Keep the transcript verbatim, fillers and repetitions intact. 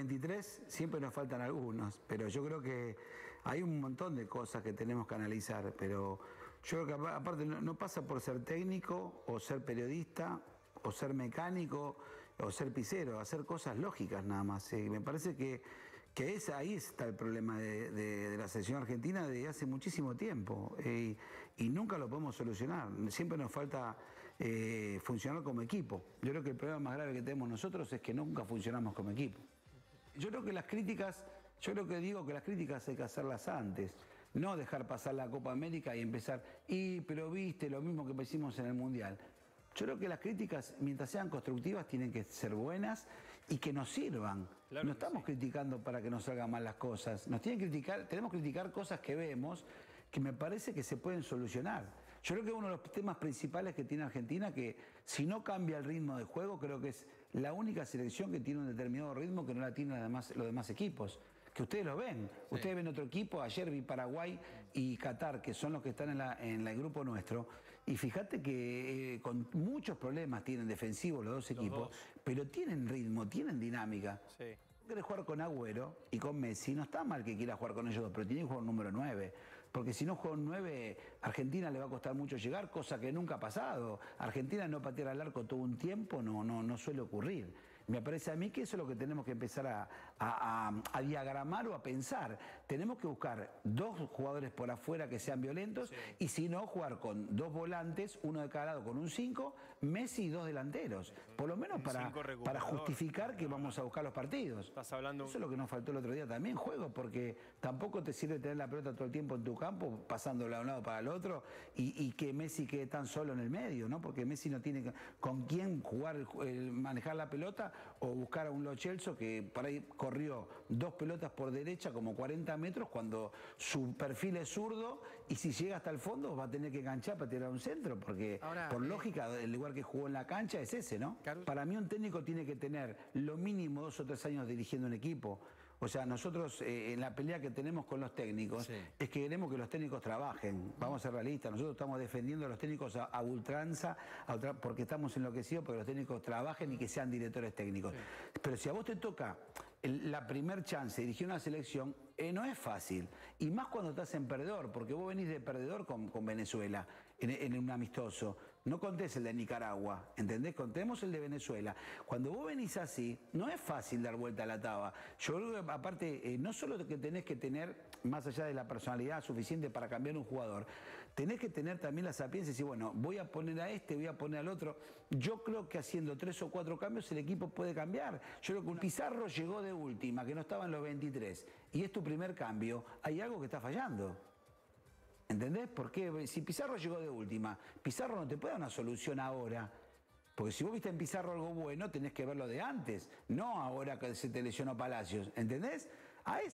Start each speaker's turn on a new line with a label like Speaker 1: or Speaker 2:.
Speaker 1: veintitrés siempre nos faltan algunos, pero yo creo que hay un montón de cosas que tenemos que analizar, pero yo creo que aparte no, no pasa por ser técnico o ser periodista o ser mecánico o ser pisero, hacer cosas lógicas nada más. Eh, me parece que, que es, ahí está el problema de, de, de la selección argentina desde hace muchísimo tiempo eh, y nunca lo podemos solucionar. Siempre nos falta eh, funcionar como equipo. Yo creo que el problema más grave que tenemos nosotros es que nunca funcionamos como equipo. Yo creo que las críticas, yo creo que digo que las críticas hay que hacerlas antes, no dejar pasar la Copa América y empezar, y pero viste lo mismo que hicimos en el Mundial. Yo creo que las críticas, mientras sean constructivas, tienen que ser buenas y que nos sirvan. Claro, no estamos sí. criticando para que nos salgan mal las cosas. Nos tienen que criticar, tenemos que criticar cosas que vemos que me parece que se pueden solucionar. Yo creo que uno de los temas principales que tiene Argentina, que si no cambia el ritmo de juego, creo que es la única selección que tiene un determinado ritmo que no la tienen además los demás equipos. Que ustedes lo ven. Sí. Ustedes ven otro equipo, ayer vi Paraguay y Qatar, que son los que están en, la, en el grupo nuestro, y fíjate que eh, con muchos problemas tienen defensivos los dos equipos, los dos. Pero tienen ritmo, tienen dinámica. Sí. Quiere jugar con Agüero y con Messi, no está mal que quiera jugar con ellos dos, pero tiene que jugar un número nueve, porque si no juega un nueve, a Argentina le va a costar mucho llegar, cosa que nunca ha pasado. Argentina no patear al arco todo un tiempo no, no, no suele ocurrir. Me parece a mí que eso es lo que tenemos que empezar a, a, a, a diagramar o a pensar. Tenemos que buscar dos jugadores por afuera que sean violentos, sí. Y si no, jugar con dos volantes, uno de cada lado con un cinco, Messi y dos delanteros, por lo menos para, para justificar que vamos a buscar los partidos.
Speaker 2: Estás hablando...
Speaker 1: Eso es lo que nos faltó el otro día también, juego, porque tampoco te sirve tener la pelota todo el tiempo en tu campo, pasándola de un lado para el otro, y, y que Messi quede tan solo en el medio, ¿no? Porque Messi no tiene con quién jugar, el, el, manejar la pelota, o buscar a un Lo Celso que por ahí corrió dos pelotas por derecha como cuarenta metros cuando su perfil es zurdo, y si llega hasta el fondo va a tener que enganchar para tirar un centro, porque Ahora, por eh, lógica el lugar que jugó en la cancha es ese, ¿no? Carlos. Para mí un técnico tiene que tener lo mínimo dos o tres años dirigiendo un equipo. O sea, nosotros eh, en la pelea que tenemos con los técnicos, sí. Es que queremos que los técnicos trabajen. Vamos a ser realistas, nosotros estamos defendiendo a los técnicos a, a ultranza, a ultra, porque estamos enloquecidos porque los técnicos trabajen y que sean directores técnicos. Sí. Pero si a vos te toca el, la primer chance de dirigir una selección, eh, no es fácil. Y más cuando estás en perdedor, porque vos venís de perdedor con, con Venezuela, en, en un amistoso. No contés el de Nicaragua, ¿entendés? Contemos el de Venezuela. Cuando vos venís así, no es fácil dar vuelta a la taba. Yo creo que aparte, eh, no solo que tenés que tener, más allá de la personalidad suficiente para cambiar un jugador, tenés que tener también la sapiencia y decir, bueno, voy a poner a este, voy a poner al otro. Yo creo que haciendo tres o cuatro cambios el equipo puede cambiar. Yo creo que un Pizarro llegó de última, que no estaba en los veintitrés, y es tu primer cambio, hay algo que está fallando. ¿Entendés? Porque si Pizarro llegó de última, Pizarro no te puede dar una solución ahora. Porque si vos viste en Pizarro algo bueno, tenés que verlo de antes, no ahora que se te lesionó Palacios. ¿Entendés? A eso.